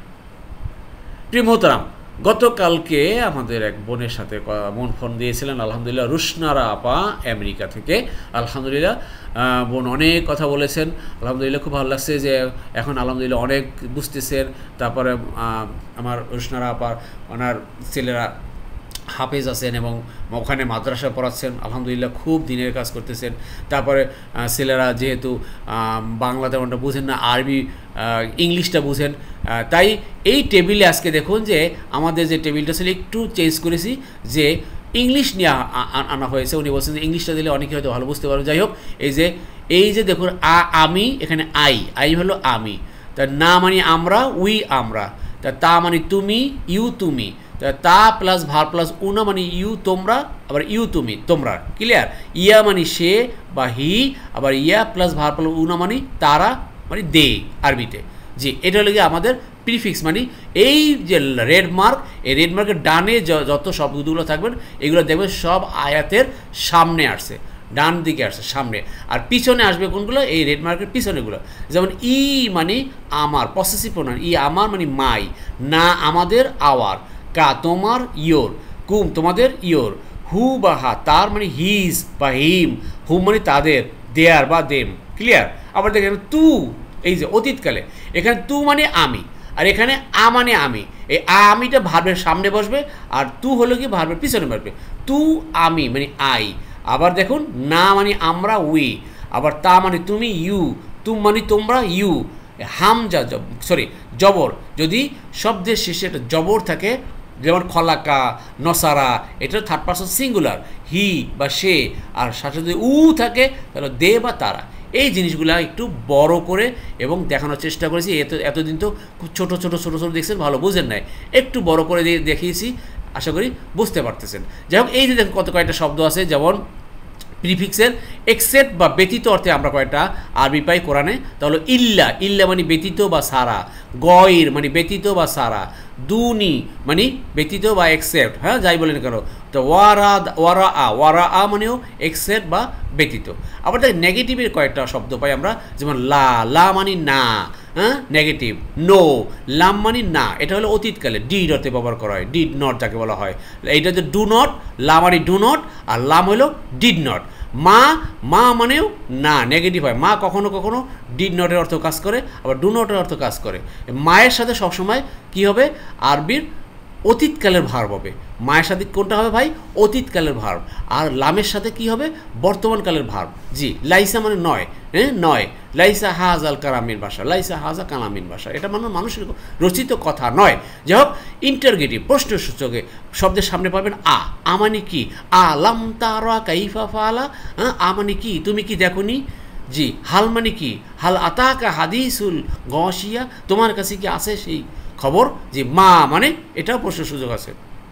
প্রিয় মোহতারাম, গতকালকে আমাদের এক বোনের সাথে বোন ফোন দিয়েছিলেন, আলহামদুলিল্লাহ, রুশনারা আপা আমেরিকা থেকে। আলহামদুলিল্লাহ বোন অনেক কথা বলেছেন, আলহামদুলিল্লাহ খুব ভালো লাগছে যে এখন আলহামদুলিল্লাহ অনেক বুঝতেছেন। তারপরে আমার রুশনারা আপার ওনার ছেলেরা হাফেজ আছেন এবং ওখানে মাদ্রাসা পড়াচ্ছেন, আলহামদুলিল্লাহ খুব দিনের কাজ করতেছেন। তারপরে ছেলেরা যেহেতু বাংলা তেমনটা বুঝেন না, আরবি ইংলিশটা বুঝেন, তাই এই টেবিলে আজকে দেখুন যে আমাদের যে টেবিলটা ছিল একটু চেঞ্জ করেছি, যে ইংলিশ নিয়ে আনা হয়েছে। উনি বলছেন যে ইংলিশটা দিলে অনেকে হয়তো ভালো বুঝতে পারবে। যাই হোক, এই যে এই যে দেখুন আ আমি, এখানে আই, আই হলো আমি, তা না মানে আমরা, উই আমরা, তা তা মানে তুমি, ইউ তুমি, তা প্লাস ভার প্লাস উনা মানে ইউ তোমরা, আবার ইউ তুমি তোমরা, ক্লিয়ার। ইয়া মানে সে বা হি, আবার ইয়া প্লাস ভার প্লাস উনা মানে তারা মানে দে আরবিতে। জি, এটা হলো গিয়ে আমাদের প্রিফিক্স, মানে এই যে রেড মার্ক, এই রেড মার্কের ডানে যত শব্দগুলো থাকবেন এগুলো দেখবেন সব আয়াতের সামনে আসছে, ডান দিকে আসছে সামনে, আর পিছনে আসবে কোনগুলো, এই রেড মার্কের পিছনেগুলো। যেমন ই মানে আমার, পসেসিভ প্রোনাউন, ই আমার মানে মাই, না আমাদের আওয়ার, কা তোমার ইয়োর, কুম তোমাদের ইয়োর, হু বা হা তার মানে হিজ বা হিম, হুম মানে তাদের, দেয়ার বা দেম, ক্লিয়ার। আবার দেখেন তু, এই যে অতীতকালে, এখানে তু মানে আমি, আর এখানে আ মানে আমি, এই আমিটা ভার্বের সামনে বসবে, আর তু হলো কি ভার্বের পিছনে বসবে। তু আমি মানে আই। আবার দেখুন না মানে আমরা, উই, আবার তা মানে তুমি, ইউ, তুম মানে তোমরা, ইউ, হামজা সরি জবর, যদি শব্দের শেষে একটা জবর থাকে, যেমন খলাকা, নসারা, এটা থার্ড পারসন সিঙ্গুলার, হি বা সে, আর সাথে যদি উ থাকে তাহলে দে বা তারা। এই জিনিসগুলো একটু বড় করে এবং দেখানোর চেষ্টা করেছি। এত এতদিন তো খুব ছোটো ছোটো ছোটো ছোটো দেখছেন, ভালো বুঝেন নাই, একটু বড় করে দেখিয়েছি, আশা করি বুঝতে পারতেছেন। যাই হোক, এই যে দেখুন কত কয়েকটা শব্দ আছে, যেমন প্রিফিক্সের এক্সেপ্ট বা ব্যতীত অর্থে আমরা কয়েকটা আরবি পাই কোরআনে। তাহলে ইল্লা, ইল্লা মানে ব্যতীত বা সারা, গয়র মানে ব্যতীত বা সারা, দুনি মানে ব্যতীত বা এক্সেপ্ট, হ্যাঁ যাই বলেন কেন। তো ওয়ারা, ওয়ারা আ, ওয়ারা আ মানেও এক্সেপ্ট বা ব্যতীত। আবার দেখ নেগেটিভের কয়েকটা শব্দ পাই আমরা, যেমন লা, লা মানে না, হ্যাঁ নেগেটিভ। নো, লাম মানে না, এটা হলো অতীতকালে ডিড অর্থে ব্যবহার করা হয়, ডিড নট যাকে বলা হয়। এইটা যে ডু নট, লা মানে ডু নট, আর লাম হলো ডিড নট। মা, মা মানেও না, নেগেটিভ হয়। মা কখনো কখনো ডিড নটের অর্থ কাজ করে, আবার ডু নটের অর্থ কাজ করে। মায়ের সাথে সবসময় কি হবে, আরবির অতীতকালের ভার্ব হবে। মায়ের সাথে কোনটা হবে ভাই, অতীতকালের ভার্ব। আর লামের সাথে কি হবে, বর্তমানকালের ভার্ব। জি, লাইসা মানে নয়, হ্যাঁ নয়, লাইসা হাজাল কালামিন ভাষা, লাইসা হাজা কালামিন ভাষা, এটা মানে মানুষের রচিত কথা নয়। যাই হোক, ইন্টারগেটিভ প্রশ্নসূচকে শব্দের সামনে পাবেন আ, আ মানে কি, আ লাম তারা কাইফা ফালা, হ্যাঁ আ মানে কি তুমি কি দেখোনি। জি, হাল মানে কি, হাল আতাকা হাদিসুল গসিয়া, তোমার কাছে কি আছে সেই খবর। যে মা মানে এটাও প্রশ্ন সুযোগ আছে।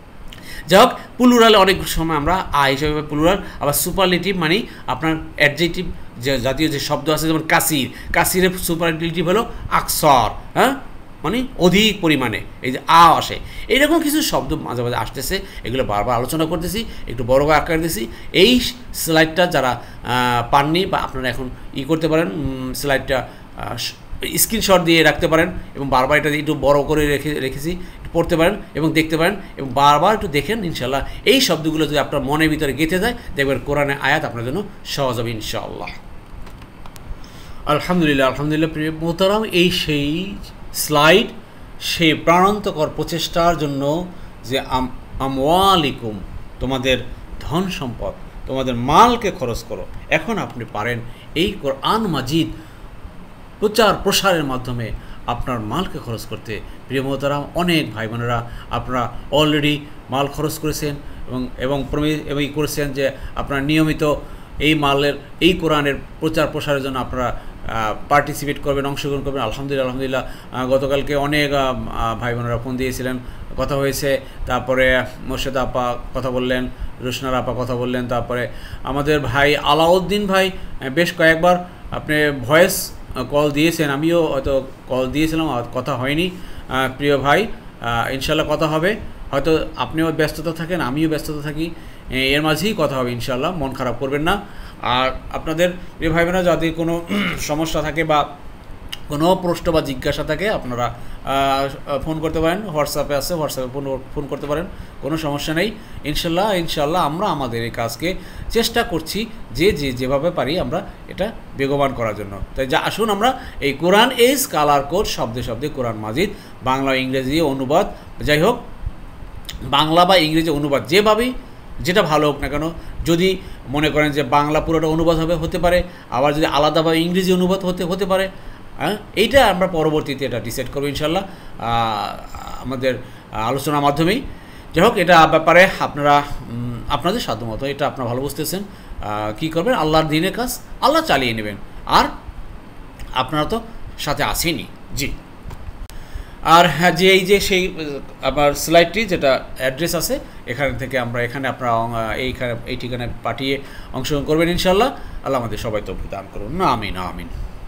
যাই হোক, প্লুরালে অনেক সময় আমরা আ হিসেবে প্লুরাল, আবার সুপারলেটিভ মানে আপনার অ্যাডজেক্টিভ যে জাতীয় যে শব্দ আছে, যেমন কাসির, কাসিরের সুপারলেটিভ হলো আকসর, হ্যাঁ মানে অধিক পরিমাণে, এই যে আ আসে। এইরকম কিছু শব্দ মাঝে মাঝে আসতেছে, এগুলো বারবার আলোচনা করতেছি, একটু বড় আকার দিয়েছি। এই স্লাইডটা যারা পাননি বা আপনারা এখন ই করতে পারেন, স্লাইডটা স্ক্রিনশট দিয়ে রাখতে পারেন এবং বারবার এটা একটু বড় করে রেখে রেখেছি পড়তে পারেন এবং দেখতে পারেন এবং বারবার একটু দেখেন। ইনশাল্লাহ এই শব্দগুলো যদি আপনার মনের ভিতরে গেঁথে যায়, দেখবেন কোরআনের আয়াত আপনার জন্য সহজ হবে ইনশাআল্লাহ। আলহামদুলিল্লাহ, আলহামদুলিল্লাহ প্রিয় মোহতারাম, এই সেই স্লাইড সেই প্রাণান্তকর প্রচেষ্টার জন্য যে আম আমওয়ালিকুম তোমাদের ধন সম্পদ, তোমাদের মালকে খরচ করো। এখন আপনি পারেন এই কোরআন মাজিদ প্রচার প্রসারের মাধ্যমে আপনার মালকে খরচ করতে। প্রিয় মোহতারাম, অনেক ভাই বোনেরা আপনারা অলরেডি মাল খরচ করেছেন এবং এবং এবং করেছেন যে আপনারা নিয়মিত এই মালের এই কোরআনের প্রচার প্রসারের জন্য আপনারা পার্টিসিপেট করবেন, অংশগ্রহণ করবেন। আলহামদুলিল্লাহ আলহামদুলিল্লাহ গতকালকে অনেক ভাই বোনেরা ফোন দিয়েছিলেন, কথা হয়েছে। তারপরে মোর্শেদ আপা কথা বললেন, রোশনার আপা কথা বললেন। তারপরে আমাদের ভাই আলাউদ্দিন ভাই বেশ কয়েকবার আপনি ভয়েস কল দিয়েছেন, আমিও হয়তো কল দিয়েছিলাম, কথা হয়নি। প্রিয় ভাই, ইনশাল্লাহ কথা হবে। হয়তো আপনিও ব্যস্ততা থাকেন, আমিও ব্যস্ততা থাকি, এর মাঝেই কথা হবে ইনশাল্লাহ, মন খারাপ করবেন না। আর আপনাদের প্রিয় ভাই বোনেরা যদি কোনো সমস্যা থাকে বা কোনো প্রশ্ন বা জিজ্ঞাসা থাকে আপনারা ফোন করতে পারেন, হোয়াটসঅ্যাপে আছে, হোয়াটসঅ্যাপে ফোন ফোন করতে পারেন, কোনো সমস্যা নেই। ইনশাল্লাহ ইনশাল্লাহ আমরা আমাদের এই কাজকে চেষ্টা করছি যে যে যেভাবে পারি আমরা এটা বেগবান করার জন্য। তাই যা আসুন আমরা এই কোরআন ইজ কালার কোড শব্দে শব্দে কোরআন মাজিদ বাংলা ইংরেজি অনুবাদ, যাই হোক বাংলা বা ইংরেজি অনুবাদ যেভাবেই যেটা ভালো হোক না কেন, যদি মনে করেন যে বাংলা পুরোটা অনুবাদ হবে হতে পারে, আবার যদি আলাদাভাবে ইংরেজি অনুবাদ হতে হতে পারে, হ্যাঁ এইটা আমরা পরবর্তীতে এটা ডিসাইড করবো ইনশাল্লাহ আমাদের আলোচনার মাধ্যমেই। যাই হোক এটা ব্যাপারে আপনারা আপনাদের সাধ্যমতো এটা আপনারা ভালো বুঝতেছেন, কী করবেন আল্লাহর দিনের কাজ আল্লাহ চালিয়ে নেবেন, আর আপনারা তো সাথে আসেনি। জি, আর হ্যাঁ যে এই যে সেই আমার স্লাইডটি যেটা অ্যাড্রেস আছে এখান থেকে আমরা এখানে আপনারা এইখানে এই ঠিকানায় পাঠিয়ে অংশগ্রহণ করবেন ইনশাল্লাহ। আল্লাহ আমাদের সবাই তৌফিক দান করুন, না আমিন আমিন।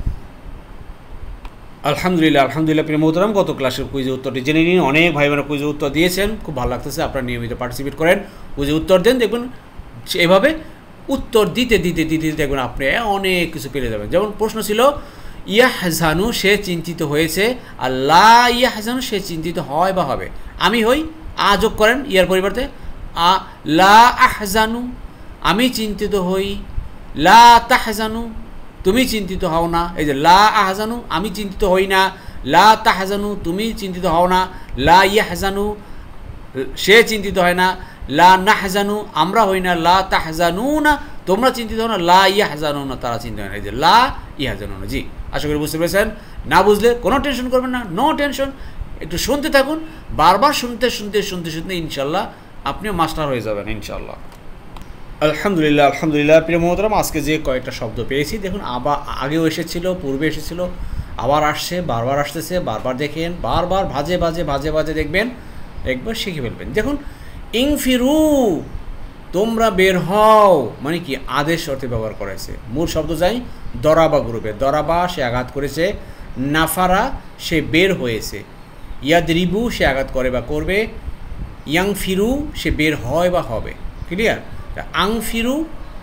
আলহামদুলিল্লাহ আলহামদুলিল্লাহ। প্রিয় মোহতারাম, গত ক্লাসের কুইজের উত্তরটি জেনে নিন। অনেক ভাই বোনেরা কুইজের উত্তর দিয়েছেন, খুব ভালো লাগতেছে। আপনারা নিয়মিত পার্টিসিপেট করেন, কুইজের উত্তর দেন, দেখবেন এভাবে উত্তর দিতে দিতে দিতে দেখবেন আপনি অনেক কিছু পেরে যাবেন। যেমন প্রশ্ন ছিল ইয়াহজানু সে চিন্তিত হয়েছে, আর লা ইয়াহজানু সে চিন্তিত হয় বা হবে। আমি হই আ যোগ করেন ইয়ার পরিবর্তে আ, লা আহজানু আমি চিন্তিত হই, লা তাহজানু তুমি চিন্তিত হও না। এই যে লা আহজানু আমি চিন্তিত হই না, লা তাহজানু তুমি চিন্তিত হও না, লা ইয়াহজানু সে চিন্তিত হয় না, লা নাহজানু আমরা হই না, লা তাহজানু না তোমরা চিন্তিত হও না, লা ইয়াহজানু না তারা চিন্তিত হয় না। এই যে লা ইয়াহজানু না। জি, আশা করি বুঝতে পেরেছেন। না বুঝলে কোনো টেনশন করবেন না, নো টেনশন, একটু শুনতে থাকুন, বারবার শুনতে শুনতে শুনতে শুনতে ইনশাল্লাহ আপনিও মাস্টার হয়ে যাবেন ইনশাল্লাহ। আলহামদুলিল্লাহ আলহামদুলিল্লাহ। প্রিয় মোহতারাম, আজকে যে কয়েকটা শব্দ পেয়েছি দেখুন, আবার আগেও এসেছিল, পূর্বে এসেছিল, আবার আসছে, বারবার আসতেছে, বারবার দেখেন, বারবার ভাজে ভাজে ভাজে ভাজে দেখবেন, একবার শিখে ফেলবেন। দেখুন ইনফিরু তোমরা বের হও মানে কি আদেশ অর্থে ব্যবহার করেছে। মূল শব্দ যাই দরাবা গ্রুপে, দরাবা সে আঘাত করেছে, নাফারা সে বের হয়েছে, ইয়াদরিবু সে আঘাত করে বা করবে, ইয়াংফিরু সে বের হয় বা হবে। ক্লিয়ার? আংফিরু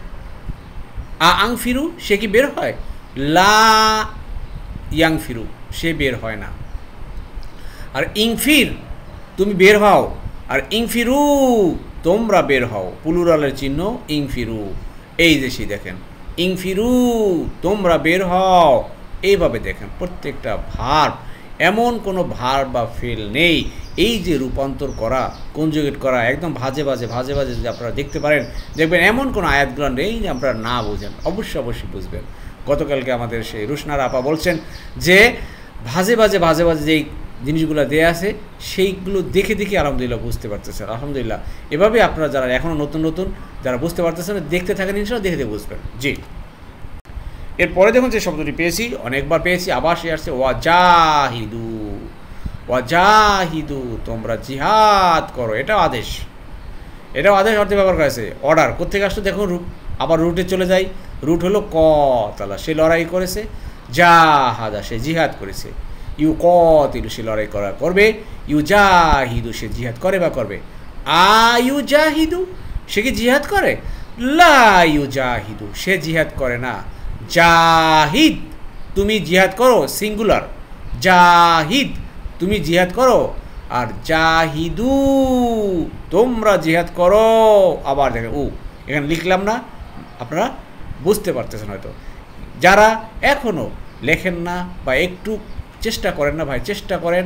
আ আংফিরু সে কি বের হয়, লা ইয়াংফিরু সে বের হয় না। আর ইংফির তুমি বের হও, আর ইংফিরু তোমরা বের হও, প্লুরালের চিহ্ন ইংফিরু। এই যে সেই দেখেন ইংফিরু তোমরা বের হও, এইভাবে দেখেন প্রত্যেকটা ভার্ব, এমন কোনো ভার্ব বা ফেল নেই। এই যে রূপান্তর করা, কনজুগেট করা, একদম ভাজে ভাজে ভাজে ভাজে যদি আপনারা দেখতে পারেন, দেখবেন এমন কোনো আয়াতগুলো নেই যে আপনারা না বুঝেন, অবশ্যই অবশ্যই বুঝবেন। গতকালকে আমাদের সেই রুশনার আপা বলছেন যে ভাজে ভাজে ভাজে ভাজে যেই জিনিসগুলো দেয়া আছে সেইগুলো দেখে দেখে আলহামদুলিল্লাহ বুঝতে পারতেছেন। আলহামদুলিল্লাহ এভাবে আপনারা যারা এখনও নতুন নতুন যারা বুঝতে পারতেছেন দেখতে থাকেন, ইনশাআল্লাহ দেখে দেখে বুঝবেন। জি, এরপরে দেখুন যে শব্দটি পেয়েছি, অনেকবার পেয়েছি, আবার সে আসছে ওয়াজাহিদু, ওয়াজাহিদু তোমরা জিহাদ করো। এটাও আদেশ, এটাও আদেশ অর্থে ব্যবহার করেছে। অর্ডার কোথেকে আসতো দেখুন, আবার রুটে চলে যাই। রুট হলো কতালা সে লড়াই করেছে, জাহাদা সে জিহাদ করেছে, ইউ কতিলু সে লড়াই করা করবে, ইউ জাহিদু সে জিহাদ করে বা করবে। আ ইউ জাহিদু সে কি জিহাদ করে, লা ইউ জাহিদু সে জিহাদ করে না। জাহিদ তুমি জিহাদ করো, সিঙ্গুলার, জাহিদ তুমি জিহাদ করো, আর জাহিদু তোমরা জিহাদ করো। আবার দেখেন ও এখানে লিখলাম না, আপনারা বুঝতে পারতেছেন হয়তো। যারা এখনও লেখেন না বা একটু চেষ্টা করেন না ভাই, চেষ্টা করেন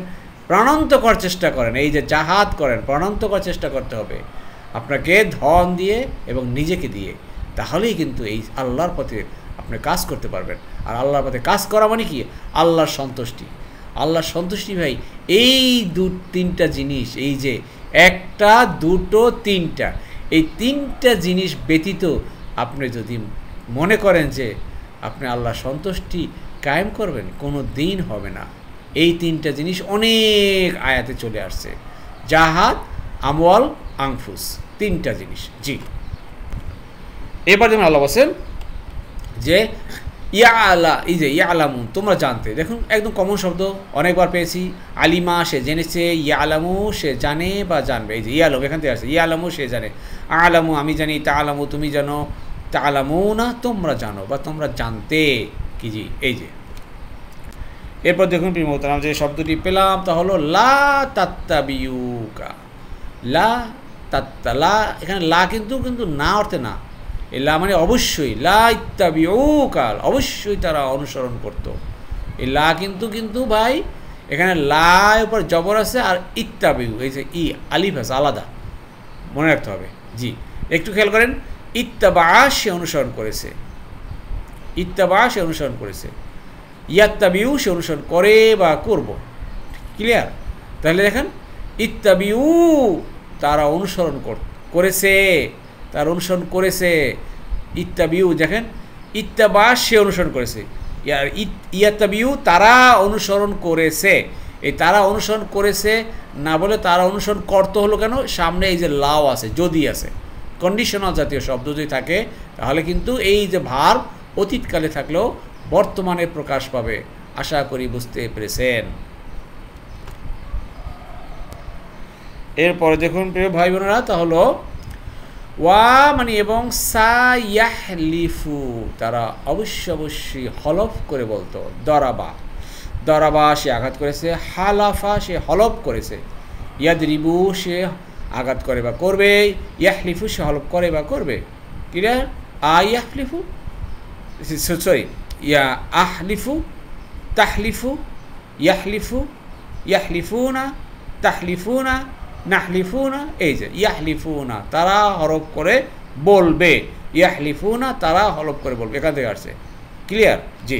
প্রাণান্ত করার চেষ্টা করেন, এই যে জাহাদ করেন, প্রাণান্ত করার চেষ্টা করতে হবে আপনাকে ধন দিয়ে এবং নিজেকে দিয়ে, তাহলেই কিন্তু এই আল্লাহর পথে আপনি কাজ করতে পারবেন। আর আল্লাহর পথে কাজ করা মানে কি? আল্লাহর সন্তুষ্টি। আল্লাহর সন্তুষ্টি ভাই এই দু তিনটা জিনিস, এই যে একটা, দুটো, তিনটা, এই তিনটা জিনিস ব্যতীত আপনি যদি মনে করেন যে আপনি আল্লাহর সন্তুষ্টি কায়েম করবেন, কোনো দিন হবে না। এই তিনটা জিনিস অনেক আয়াতে চলে আসছে, জাহাদ, আমওয়াল, আনফুস, তিনটা জিনিস। জি, এবার যেমন আল্লাহ বলছেন যে ইয়া আলা, এই যে ইয়া আলামু, তোমরা জানতে। দেখুন একদম কমন শব্দ, অনেকবার পেয়েছি। আলিমা সে জেনেছে, ইয়া আলামু সে জানে বা জানবে। এই যে ইয়া আলম এখান থেকে আসছে, ইয়া আলামু সে জানে, আলামু আমি জানি, তা আলামু তুমি জানো, তা আলামু না তোমরা জানো বা তোমরা জানতে কি। জি, এই যে এরপর দেখুন প্রিয় মোহতারাম যে শব্দটি পেলাম তা হলো লা তাত্তাবিউকা। লা তাত্তা, লা এখানে লা কিন্তু কিন্তু না অর্থে না, এই লা মানে অবশ্যই, লা ইত্তাবিউকা অবশ্যই তারা অনুসরণ করতো। এই লা কিন্তু কিন্তু ভাই এখানে লা উপর জবর আছে আর ইত্তাবিউ এই যে ই আলিফ আছে আলাদা, মনে রাখতে হবে। জি, একটু খেয়াল করেন, ইত্তাবা সে অনুসরণ করেছে, ইত্তাবা সে অনুসরণ করেছে, ইয়াত্তাবিউ সে অনুসরণ করে বা করব। ক্লিয়ার? তাহলে দেখেন ইত্তাবিউ তারা অনুসরণ করেছে, তার অনুসরণ করেছে। ইত্তাবিউ দেখেন ইত্তাবা সে অনুসরণ করেছে, ইয়ার ইয়াত্তাবিউ তারা অনুসরণ করেছে। এই তারা অনুসরণ করেছে না বলে তারা অনুসরণ করতে হলো কেন? সামনে এই যে লাও আছে, যদি আছে, কন্ডিশনাল জাতীয় শব্দ যদি থাকে তাহলে কিন্তু এই যে ভার্ব অতীতকালে থাকলেও বর্তমানে প্রকাশ পাবে। আশা করি বুঝতে পেরেছেন। এরপরে দেখুন প্রিয় ভাই বোনেরা, তা হলো ওয়া মানে এবং সা ইয়াহলিফু তারা অবশ্যই অবশ্যই হলফ করে বলতো। দরাবা, দরাবা সে আঘাত করেছে, হালাফা সে হলফ করেছে, ইয়াদরিবু সে আঘাত করে বা করবে, ইয়াহলিফু সে হলফ করে বা করবে। ক্লিয়ার? আ ইয়াহলিফু সরি ইয়া আহলিফু, তাহলিফু, ইয়াহলিফু, ইয়াহলিফুনা, তাহলিফুনা, নাহলিফুনা। এই যে ইয়াহলিফুনা তারা হরফ করে বলবে, ইয়াহলিফুনা তারা হরফ করে বলবে, এখান থেকে আসছে। ক্লিয়ার? জি।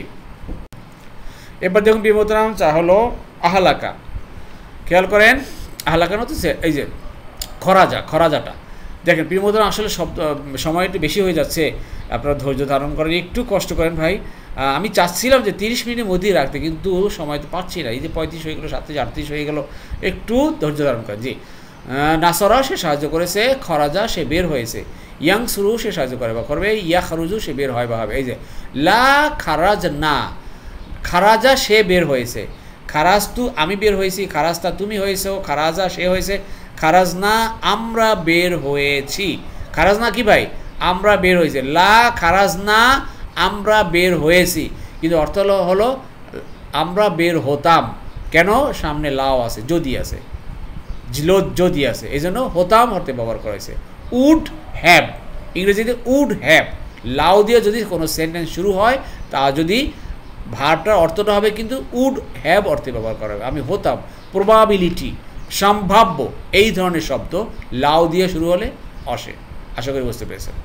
এবার দেখুন বিমতরাম চা হলো আহলাকা। খেয়াল করেন আহলাকা না তো এই যে খরাজা, খরাজাটা দেখেন প্রিয়মতরাম আসলে শব্দ সময় একটু বেশি হয়ে যাচ্ছে, আপনারা ধৈর্য ধারণ করেন, একটু কষ্ট করেন ভাই। আমি চাচ্ছিলাম যে তিরিশ মিনিটের মধ্যেই রাখতে, কিন্তু সময় তো পাচ্ছি না। এই যে পঁয়ত্রিশ হয়ে গেলো, সাতত্রিশ আটত্রিশ হয়ে গেলো, একটু ধৈর্য ধারণ করেন। জি, নাসরা সে সাহায্য করেছে, খরাজা সে বের হয়েছে, ইয়াং সুরু সে সাহায্য করে বা করবে, ইয়া খারুজু সে বের হয় বা হবে। এই যে লা খারাজ না, খারাজা সে বের হয়েছে, খারাজ তু আমি বের হয়েছি, খারাজতা তুমি হয়েছো, খারাজা সে হয়েছে, খারাজ না আমরা বের হয়েছি। খারাজ না কি ভাই? আমরা বের হয়েছি। লা খারাজ না আমরা বের হয়েছি, কিন্তু অর্থ হলো আমরা বের হতাম। কেন? সামনে লাও আছে, যদি আছে, যদি আছে, এই জন্য হতাম অর্থে ব্যবহার করা হয়েছে। উড হ্যাভ, ইংরেজিতে উড হ্যাভ, লাও দিয়ে যদি কোনো সেন্টেন্স শুরু হয় তা যদি ভার্বটার অর্থটা হবে কিন্তু উড হ্যাভ অর্থে ব্যবহার করা হবে। আমি হতাম, প্রবাবিলিটি, সম্ভাব্য, এই ধরনের শব্দ লাউ দিয়ে শুরু হলে আসে। আশা করি বুঝতে পেরেছেন।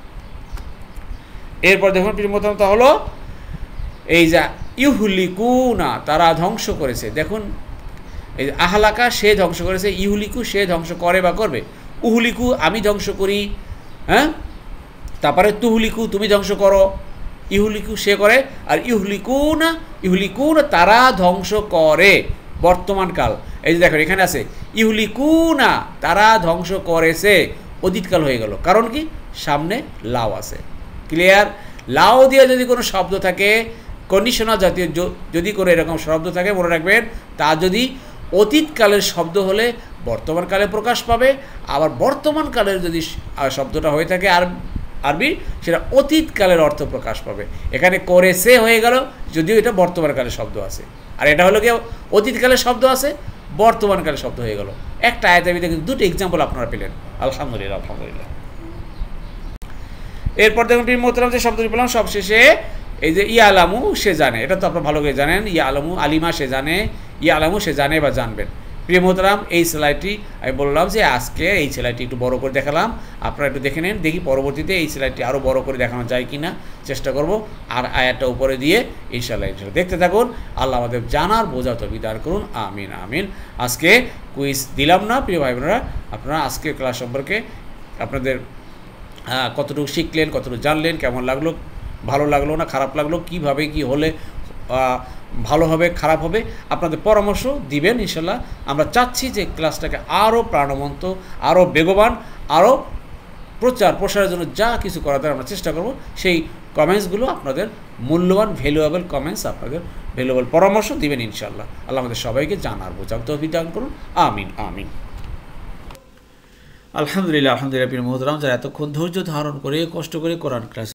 এরপর দেখুন প্রিয়মতমতা হলো এই যে ইহুলিকুনা তারা ধ্বংস করেছে। দেখুন এই যে আহলাকা সে ধ্বংস করেছে, ইহুলিকু সে ধ্বংস করে বা করবে, উহুলিকু আমি ধ্বংস করি, হ্যাঁ, তারপরে তুহুলিকু তুমি ধ্বংস করো, ইহুলিকু সে করে, আর ইহুলিকুনা ইহুলিকুনা তারা ধ্বংস করে বর্তমানকাল। এই যে দেখেন এখানে আছে ইহুলিকুনা তারা ধ্বংস করেছে, অতীতকাল হয়ে গেল, কারণ কি? সামনে লাও আছে। ক্লিয়ার? লাও দিয়ে যদি কোনো শব্দ থাকে, কন্ডিশনাল জাতীয় যদি কোনো এরকম শব্দ থাকে, মনে রাখবেন তা যদি অতীতকালের শব্দ হলে বর্তমানকালে প্রকাশ পাবে, আবার বর্তমানকালের যদি শব্দটা হয়ে থাকে আর আরবি, সেটা অতীতকালের অর্থ প্রকাশ পাবে। এখানে করেছে হয়ে গেল, যদিও এটা বর্তমানকালের শব্দ আছে, আর এটা হলো কি অতীতকালের শব্দ আছে, বর্তমানকালের শব্দ হয়ে গেল। একটা আয়াতের ভিতরে কিন্তু দুটো এক্সাম্পল আপনারা পেলেন। আলহামদুলিল্লাহ, আলহামদুলিল্লাহ। এরপর দেখুন মোহতারাম যে শব্দটি পেলাম সবশেষে, এই যে ইয়া আলামু সে জানে, এটা তো আপনারা ভালো করে জানেন। ইয়া আলামু আলিমা সে জানে, ইয়া আলামু সে জানে বা জানবেন। প্রিয় মোহতারাম, এই সেলাইটি আমি বললাম যে আজকে এই সেলাইটি একটু বড় করে দেখালাম, আপনারা একটু দেখে নেন, দেখি পরবর্তীতে এই সেলাইটি আরও বড় করে দেখানো যায় কি না, চেষ্টা করব। আর আয়াতটা উপরে দিয়ে ইনশাআল্লাহ ইনশাআল্লাহ দেখতে থাকুন। আল্লাহ আমাদের জানার বোঝা তৌফিক দান করুন, আমিন আমিন। আজকে কুইজ দিলাম না প্রিয় ভাই বোনেরা, আপনারা আজকে ক্লাস সম্পর্কে আপনাদের কতটুকু শিখলেন, কতটুকু জানলেন, কেমন লাগলো, ভালো লাগলো না খারাপ লাগলো, কিভাবে কি হলে ভালো হবে খারাপ হবে, আপনাদের পরামর্শ দিবেন ইনশাল্লাহ। আমরা চাচ্ছি যে ক্লাসটাকে আরও প্রাণবন্ত, আরও বেগবান, আরও প্রচার প্রসারের জন্য যা কিছু করাতে আমরা চেষ্টা করব। সেই কমেন্টসগুলো আপনাদের মূল্যবান ভ্যালুয়েবল কমেন্টস, আপনাদের ভ্যালুয়েবল পরামর্শ দিবেন ইনশাল্লাহ। আল্লাহ আমাদের সবাইকে জানার বোঝার তৌফিক দান করুন, আমিন আমিন। আলহামদুলিল্লাহ আলহামদুলিল্লাহ প্রিয় মুহতারাম, যারা এতক্ষণ ধৈর্য ধারণ করে কষ্ট করে কোরআন ক্লাস